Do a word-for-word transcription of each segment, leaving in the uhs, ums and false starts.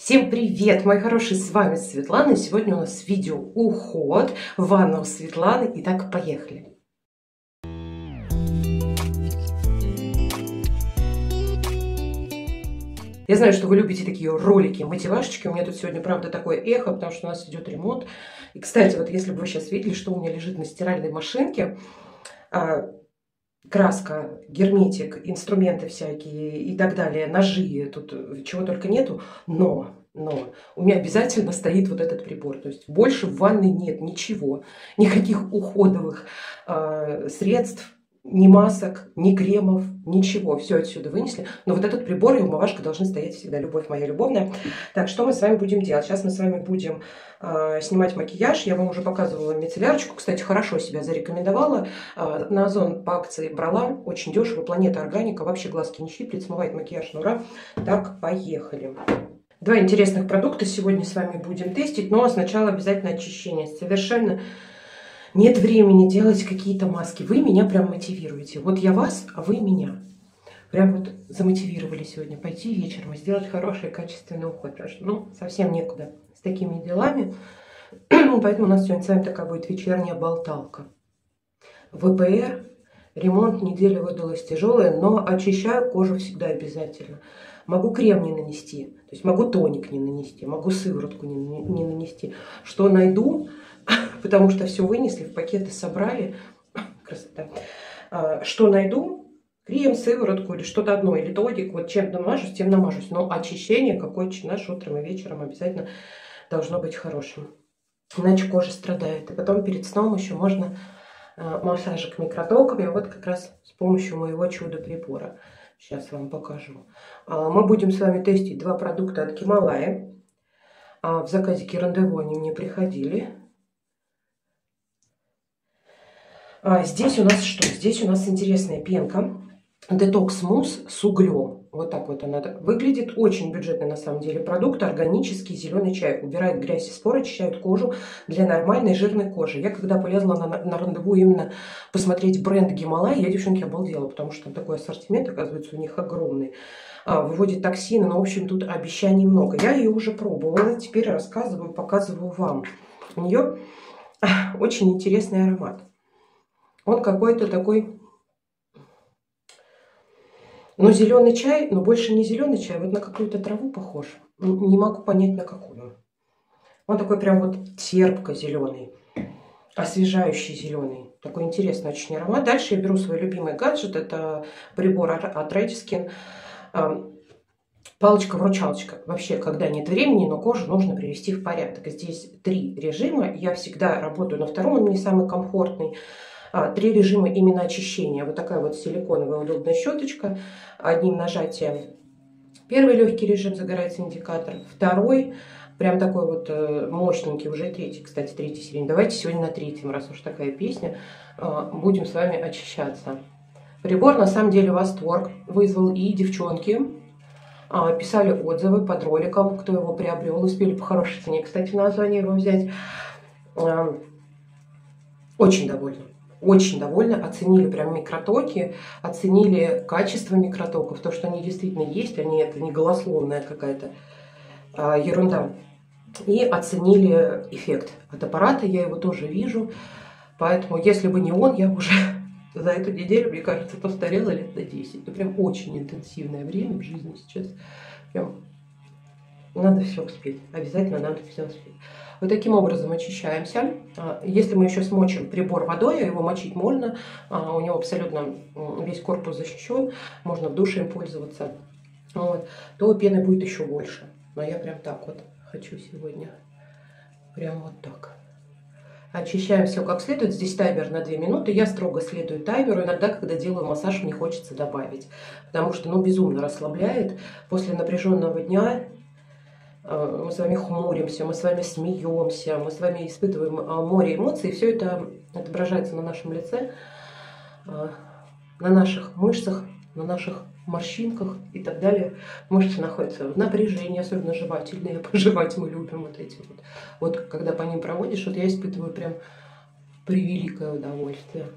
Всем привет, мои хорошие, с вами Светлана. И сегодня у нас видео уход, ванна у Светланы. Итак, поехали. Я знаю, что вы любите такие ролики, мотивашечки. У меня тут сегодня, правда, такое эхо, потому что у нас идет ремонт. И, кстати, вот если бы вы сейчас видели, что у меня лежит на стиральной машинке, краска, герметик, инструменты всякие и так далее, ножи, тут чего только нету, но, но у меня обязательно стоит вот этот прибор. То есть больше в ванной нет ничего, никаких уходовых э, средств, ни масок, ни кремов, ничего. Все отсюда вынесли. Но вот этот прибор и умывашка должны стоять всегда. Любовь моя любовная. Так, что мы с вами будем делать? Сейчас мы с вами будем э, снимать макияж. Я вам уже показывала мицеллярочку. Кстати, хорошо себя зарекомендовала. Э, на Озон по акции брала. Очень дешево. Планета Органика. Вообще глазки не щиплет. Смывает макияж на ура. Так, поехали. Два интересных продукта сегодня с вами будем тестить. Но сначала обязательно очищение. Совершенно... Нет времени делать какие-то маски. Вы меня прям мотивируете. Вот я вас, а вы меня. Прям вот замотивировали сегодня пойти вечером и сделать хороший, качественный уход. Потому что, ну, совсем некуда с такими делами. Поэтому у нас сегодня с вами такая будет вечерняя болталка. ВПР. Ремонт недели выдалась тяжелая, но очищаю кожу всегда обязательно. Могу крем не нанести, то есть могу тоник не нанести, могу сыворотку не, не нанести. Что найду, потому что все вынесли, в пакеты собрали. Красота. Что найду, крем, сыворотку или что-то одно, или тоник, вот чем намажусь, тем намажусь. Но очищение какое-то наше утром и вечером обязательно должно быть хорошим. Иначе кожа страдает. И потом перед сном еще можно массажик микротоками, вот как раз с помощью моего чудо-прибора. Сейчас вам покажу. Мы будем с вами тестить два продукта от Гималая. В заказике рандеву они мне приходили. Здесь у нас что? Здесь у нас интересная пенка. Детокс мусс с углем. Вот так вот она выглядит. Очень бюджетный на самом деле продукт. Органический зеленый чай. Убирает грязь и споры, очищает кожу для нормальной жирной кожи. Я когда полезла на, на рандеву именно посмотреть бренд Гималай, я, девчонки, обалдела, потому что там такой ассортимент, оказывается, у них огромный. А, выводит токсины, но, в общем, тут обещаний много. Я ее уже пробовала, теперь рассказываю, показываю вам. У нее очень интересный аромат. Он какой-то такой... Но зеленый чай, но больше не зеленый чай, вот на какую-то траву похож. Не могу понять, на какую. Он такой прям вот терпко-зеленый, освежающий зеленый. Такой интересный очень аромат. Дальше я беру свой любимый гаджет. Это прибор от Redskins. Палочка-вручалочка. Вообще, когда нет времени, но кожу нужно привести в порядок. Здесь три режима. Я всегда работаю на втором, он мне самый комфортный. Три режима именно очищения. Вот такая вот силиконовая удобная щеточка. Одним нажатием первый легкий режим, загорается индикатор. Второй, прям такой вот мощненький, уже третий, кстати, третий серийный. Давайте сегодня на третьем, раз уж такая песня, будем с вами очищаться. Прибор на самом деле восторг вызвал, и девчонки писали отзывы под роликом, кто его приобрел, успели по хорошей цене, кстати, на Озоне его взять. Очень довольны. Очень довольны, оценили прям микротоки, оценили качество микротоков, то, что они действительно есть, они это не голословная какая-то а, ерунда. И оценили эффект от аппарата, я его тоже вижу, поэтому если бы не он, я уже за эту неделю, мне кажется, постарела лет на десять. Ну, прям очень интенсивное время в жизни сейчас, прям надо все успеть, обязательно надо все успеть. Вот таким образом очищаемся. Если мы еще смочим прибор водой, его мочить можно, у него абсолютно весь корпус защищен, можно в душе им пользоваться, вот, то пены будет еще больше. Но я прям так вот хочу сегодня, прям вот так. Очищаем все как следует. Здесь таймер на две минуты. Я строго следую таймеру. Иногда, когда делаю массаж, мне хочется добавить, потому что, ну, безумно расслабляет. После напряженного дня мы с вами хмуримся, мы с вами смеемся, мы с вами испытываем море эмоций. И все это отображается на нашем лице, на наших мышцах, на наших морщинках и так далее. Мышцы находятся в напряжении, особенно жевательные. Пожевать мы любим вот эти вот. Вот когда по ним проводишь, вот я испытываю прям превеликое удовольствие.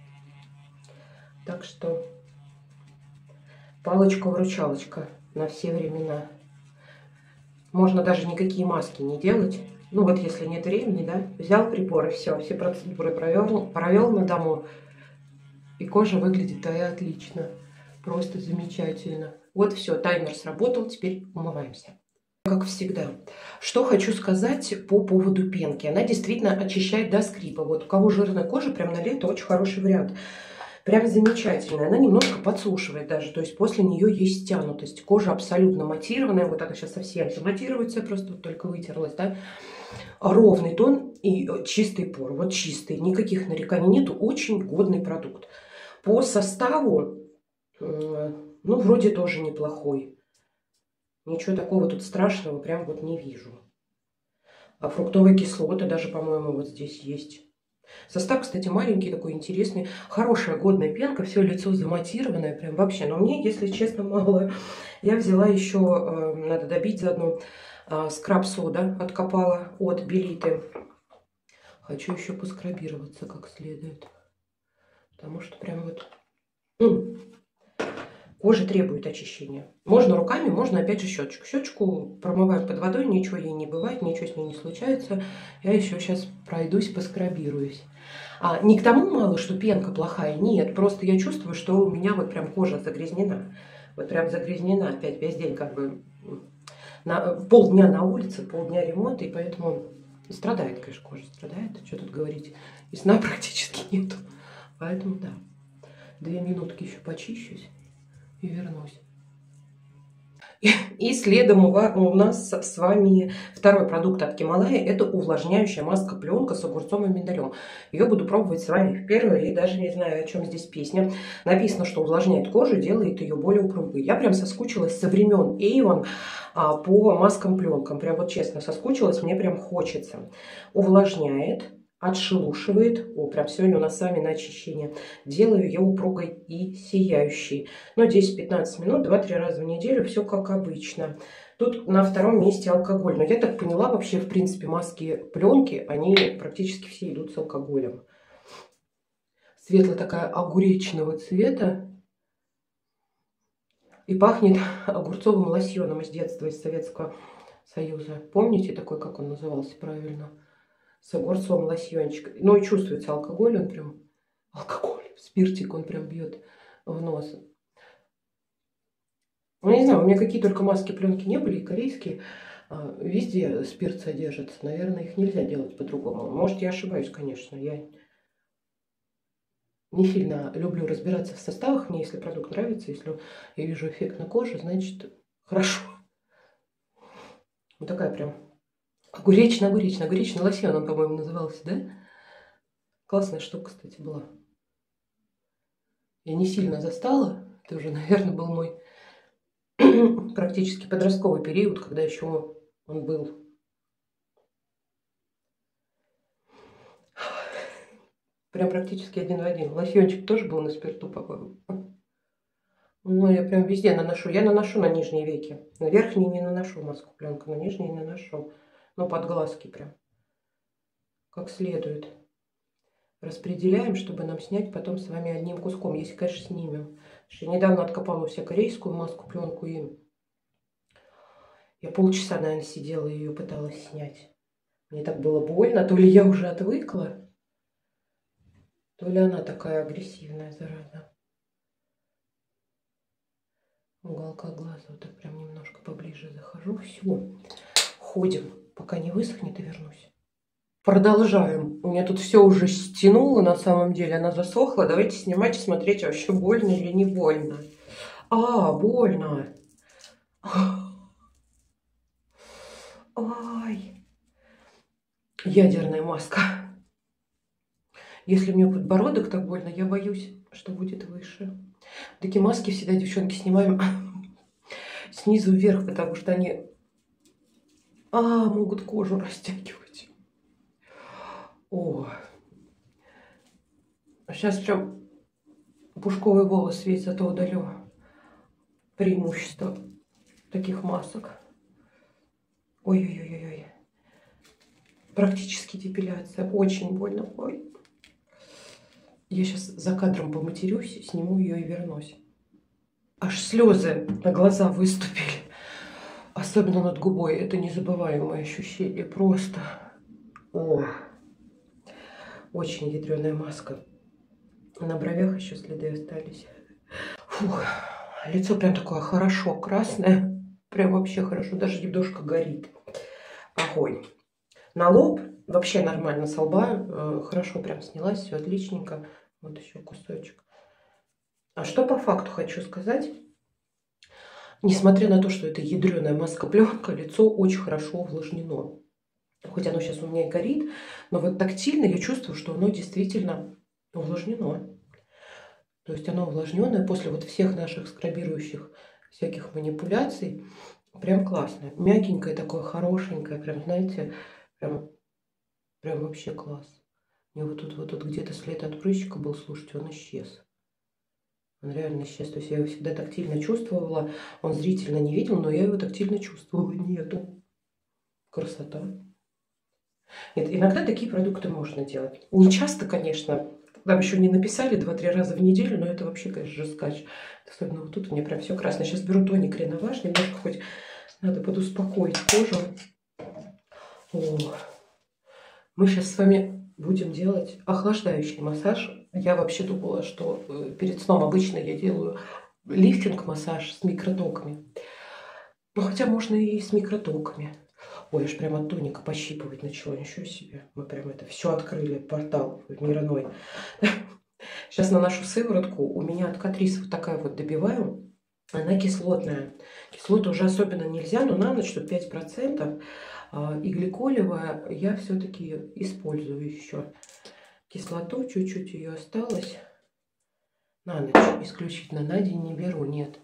Так что палочка-вручалочка на все времена. Можно даже никакие маски не делать. Ну вот если нет времени, да, взял прибор и все, все процедуры провел, провел на дому, и кожа выглядит твоя отлично. Просто замечательно. Вот все, таймер сработал, теперь умываемся. Как всегда. Что хочу сказать по поводу пенки. Она действительно очищает до скрипа. Вот у кого жирная кожа, прям на лето очень хороший вариант. Прям замечательная. Она немножко подсушивает даже. То есть после нее есть стянутость. Кожа абсолютно матированная. Вот она сейчас совсем заматируется. Просто вот только вытерлась, да. Ровный тон и чистый пор. Вот чистый. Никаких нареканий нету. Очень годный продукт. По составу, ну, вроде тоже неплохой. Ничего такого тут страшного прям вот не вижу. А фруктовые кислоты даже, по-моему, вот здесь есть. Состав, кстати, маленький, такой интересный. Хорошая, годная пенка, все лицо заматированное, прям вообще. Но мне, если честно, мало. Я взяла еще, э, надо добить заодно, э, скраб-сода откопала от Белиты. Хочу еще поскрабироваться как следует. Потому что прям вот... Кожа требует очищения. Можно руками, можно опять же щеточку. Щеточку промываю под водой, ничего ей не бывает, ничего с ней не случается. Я еще сейчас пройдусь, поскрабируюсь. А, не к тому мало, что пенка плохая, нет. Просто я чувствую, что у меня вот прям кожа загрязнена. Вот прям загрязнена опять весь день, как бы на, полдня на улице, полдня ремонта, и поэтому страдает, конечно, кожа страдает. Что тут говорить, и сна практически нету. Поэтому да, две минутки еще почищусь и вернусь. И, и следом у нас с вами второй продукт от Гималая. Это увлажняющая маска-пленка с огурцом и миндалем. Ее буду пробовать с вами впервые. Даже не знаю, о чем здесь песня. Написано, что увлажняет кожу, делает ее более упругой. Я прям соскучилась со времен Avon а, по маскам-пленкам. Прям вот честно соскучилась, мне прям хочется. Увлажняет, отшелушивает. О, прям сегодня у нас с вами на очищение. Делаю ее упругой и сияющей. Но десять-пятнадцать минут, два-три раза в неделю, все как обычно. Тут на втором месте алкоголь. Но я так поняла, вообще, в принципе, маски пленки, они практически все идут с алкоголем. Светлая такая огуречного цвета. И пахнет огурцовым лосьоном из детства, из Советского Союза. Помните такой, как он назывался правильно? С огурцом лосьончик. Ну и чувствуется алкоголь, он прям... Алкоголь, спиртик он прям бьет в нос. Ну, не знаю, у меня какие только маски пленки не были, и корейские. Везде спирт содержится. Наверное, их нельзя делать по-другому. Может, я ошибаюсь, конечно. Я не сильно люблю разбираться в составах. Мне, если продукт нравится, если я вижу эффект на коже, значит, хорошо. Вот такая прям... Огуречный, огуречный, огуречный лосьон он, по-моему, назывался, да? Классная штука, кстати, была. Я не сильно застала. Это уже, наверное, был мой практически подростковый период, когда еще он был. Прям практически один в один. Лосьончик тоже был на спирту, по-моему. Ну, я прям везде наношу. Я наношу на нижние веки. На верхние не наношу маску пленку, на нижние наношу. Ну, под глазки прям. Как следует. Распределяем, чтобы нам снять потом с вами одним куском. Если, конечно, снимем. Я недавно откопала все корейскую маску пленку, и я полчаса, наверное, сидела и ее пыталась снять. Мне так было больно. То ли я уже отвыкла, то ли она такая агрессивная, зараза. В уголка глаза вот так прям немножко поближе захожу. Все. Ходим, пока не высохнет, и вернусь. Продолжаем. У меня тут все уже стянуло, на самом деле. Она засохла. Давайте снимать и смотреть, вообще больно или не больно. А, больно. Ай. Ядерная маска. Если мне подбородок так больно, я боюсь, что будет выше. Такие маски всегда, девчонки, снимаем снизу вверх, потому что они а, могут кожу растягивать. О, сейчас прям пушковый волос весь, зато удалю. Преимущество таких масок. Ой-ой-ой-ой. Практически депиляция. Очень больно. Ой. Я сейчас за кадром поматерюсь, сниму ее и вернусь. Аж слезы на глаза выступили. Особенно над губой. Это незабываемое ощущение. Просто. О, очень ядреная маска. На бровях еще следы остались. Фух. Лицо прям такое хорошо красное. Прям вообще хорошо. Даже немножко горит. Огонь. На лоб вообще нормально, со лба. Хорошо прям снялась. Все отличненько. Вот еще кусочек. А что по факту хочу сказать? Несмотря на то, что это ядреная маска-пленка, лицо очень хорошо увлажнено. Хоть оно сейчас у меня и горит, но вот тактильно я чувствую, что оно действительно увлажнено. То есть оно увлажненное после вот всех наших скрабирующих всяких манипуляций. Прям классно. Мягенькое такое, хорошенькое. Прям, знаете, прям, прям вообще класс. У меня вот тут, вот тут где-то след от прыщика был, слушайте, он исчез. Он реально исчез. То есть я его всегда тактильно чувствовала. Он зрительно не видел, но я его тактильно чувствовала. Нету. Красота. Нет, иногда такие продукты можно делать. Не часто, конечно. Там еще не написали два-три раза в неделю, но это вообще, конечно, жескач. Особенно вот тут у меня прям все красное. Сейчас беру тоник Реноваж, немножко хоть надо подуспокоить кожу. О. Мы сейчас с вами будем делать охлаждающий массаж. Я вообще думала, что перед сном обычно я делаю лифтинг-массаж с микротоками. Ну, хотя можно и с микротоками. Ой, аж прям от тоника пощипывать начала. Ничего себе. Мы прям это все открыли, портал в мир иной. Сейчас наношу сыворотку. У меня от Катрис вот такая вот добиваю. Она кислотная. Кислоту уже особенно нельзя, но на ночь, что пять процентов. И гликолевая я все-таки использую еще. Кислоту, чуть-чуть ее осталось. На ночь исключительно, на день не беру, нет.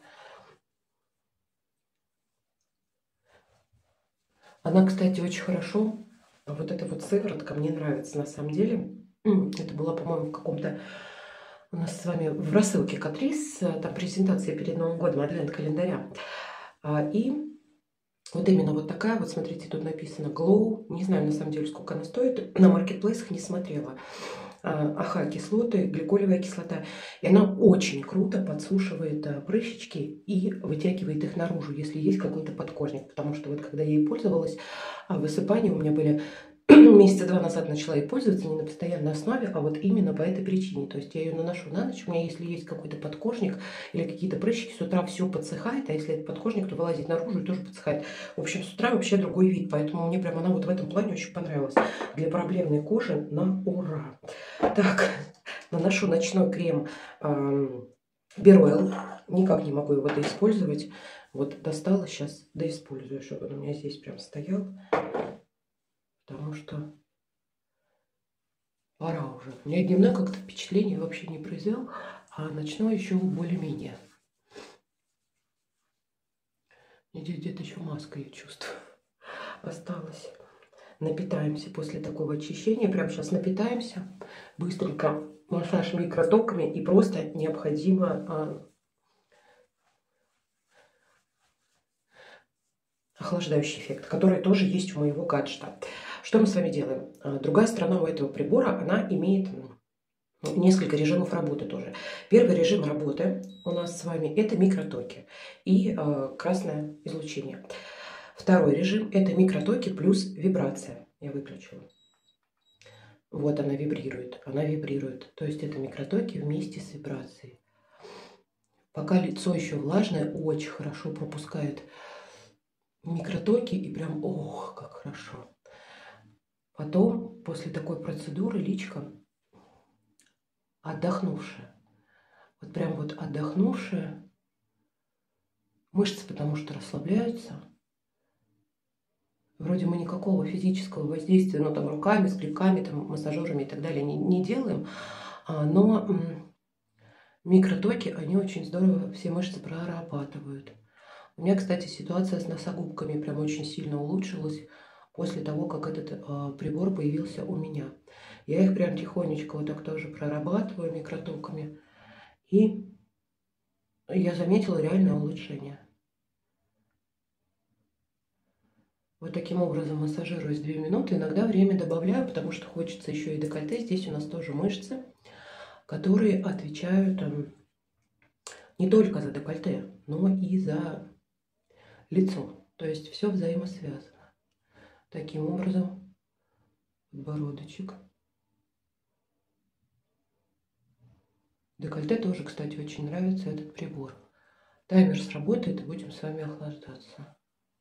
Она, кстати, очень хорошо. Вот эта вот сыворотка мне нравится на самом деле. Это была, по-моему, в каком-то у нас с вами в рассылке Катрис. Там презентация перед Новым годом, адвент-календаря. И вот именно вот такая вот, смотрите, тут написано Glow. Не знаю, на самом деле, сколько она стоит. На маркетплейсах не смотрела. Аха, кислоты, гликолевая кислота. И она очень круто подсушивает прыщички и вытягивает их наружу, если есть какой-то подкожник. Потому что вот когда я ей пользовалась, высыпания у меня были месяца два назад начала ей пользоваться не на постоянной основе, а вот именно по этой причине. То есть я ее наношу на ночь, у меня если есть какой-то подкожник или какие-то прыщики, с утра все подсыхает, а если это подкожник, то вылазит наружу и тоже подсыхает. В общем, с утра вообще другой вид, поэтому мне прям она вот в этом плане очень понравилась. Для проблемной кожи на ура. Так, наношу ночной крем Беройл. Никак не могу его доиспользовать. Вот достала сейчас, доиспользую, чтобы он у меня здесь прям стоял. Потому что пора уже. У меня дневной как-то впечатление вообще не произвел, а ночной еще более-менее. Здесь где-то еще маска, я чувствую, осталась. Напитаемся после такого очищения. Прямо сейчас напитаемся. Быстренько массаж микротоками. И просто необходимо а, охлаждающий эффект, который тоже есть у моего гаджета. Что мы с вами делаем? Другая сторона у этого прибора, она имеет несколько режимов работы тоже. Первый режим работы у нас с вами это микротоки и э, красное излучение. Второй режим это микротоки плюс вибрация. Я выключила. Вот она вибрирует, она вибрирует. То есть это микротоки вместе с вибрацией. Пока лицо еще влажное, очень хорошо пропускает микротоки и прям, ох, как хорошо. Потом, после такой процедуры, личико отдохнувшее. Вот прям вот отдохнувшее. Мышцы потому что расслабляются. Вроде мы никакого физического воздействия, ну там руками, скребками, там, массажерами и так далее не, не делаем. Но микротоки, они очень здорово все мышцы прорабатывают. У меня, кстати, ситуация с носогубками прям очень сильно улучшилась после того, как этот э, прибор появился у меня. Я их прям тихонечко вот так тоже прорабатываю микротоками. И я заметила реальное улучшение. Вот таким образом массажируюсь две минуты. Иногда время добавляю, потому что хочется еще и декольте. Здесь у нас тоже мышцы, которые отвечают э, не только за декольте, но и за лицо. То есть все взаимосвязано. Таким образом, подбородочек. Декольте тоже, кстати, очень нравится этот прибор. Таймер сработает, и будем с вами охлаждаться.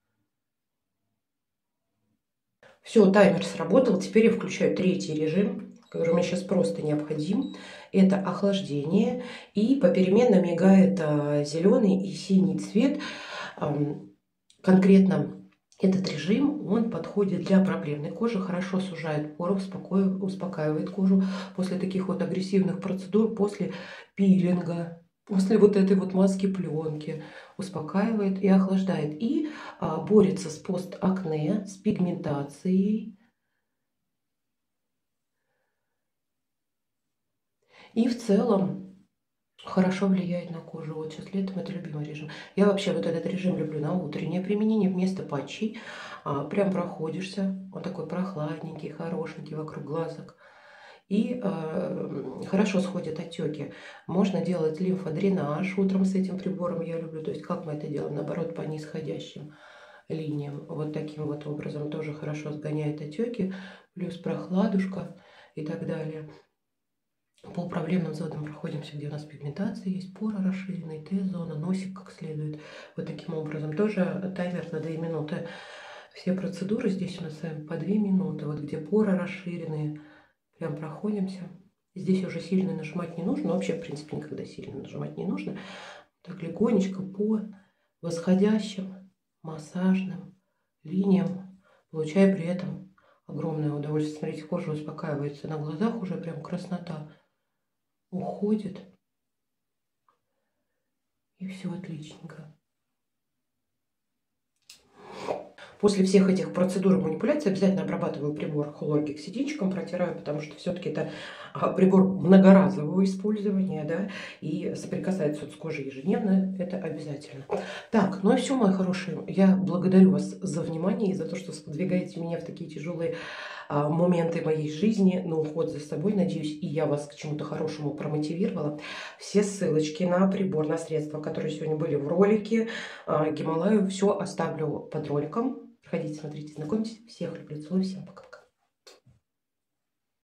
Все, таймер сработал. Теперь я включаю третий режим, который мне сейчас просто необходим. Это охлаждение. И попеременно мигает зеленый и синий цвет. Конкретно этот режим, он подходит для проблемной кожи, хорошо сужает поры, успокаивает кожу после таких вот агрессивных процедур, после пилинга, после вот этой вот маски пленки. Успокаивает и охлаждает. И а, борется с постакне, с пигментацией. И в целом хорошо влияет на кожу. Вот сейчас летом это любимый режим. Я вообще вот этот режим люблю на утреннее применение вместо патчей. А, прям проходишься. Он такой прохладненький, хорошенький вокруг глазок. И э, хорошо сходят отеки. Можно делать лимфодренаж утром с этим прибором, я люблю. То есть как мы это делаем? Наоборот, по нисходящим линиям. Вот таким вот образом тоже хорошо сгоняет отеки. Плюс прохладушка и так далее. По проблемным зонам проходимся, где у нас пигментация есть, поры расширенные, Т-зона, носик как следует. Вот таким образом. Тоже таймер на две минуты. Все процедуры здесь у нас с вами по две минуты. Вот где поры расширенные. Прям проходимся. Здесь уже сильно нажимать не нужно. Вообще, в принципе, никогда сильно нажимать не нужно. Так легонечко по восходящим массажным линиям, получая при этом огромное удовольствие. Смотрите, кожа успокаивается на глазах, уже прям краснота уходит. И все отличненько. После всех этих процедур и манипуляций обязательно обрабатываю прибор хлоргексидинчиком, протираю, потому что все-таки это прибор многоразового использования, да, и соприкасается с кожей ежедневно, это обязательно. Так, ну и все, мои хорошие, я благодарю вас за внимание и за то, что сподвигаете меня в такие тяжелые а, моменты моей жизни, на уход за собой. Надеюсь, и я вас к чему-то хорошему промотивировала. Все ссылочки на прибор, на средства, которые сегодня были в ролике, а, Гималаю, все оставлю под роликом. Приходите, смотрите, знакомьтесь. Всех люблю, целую, всем пока.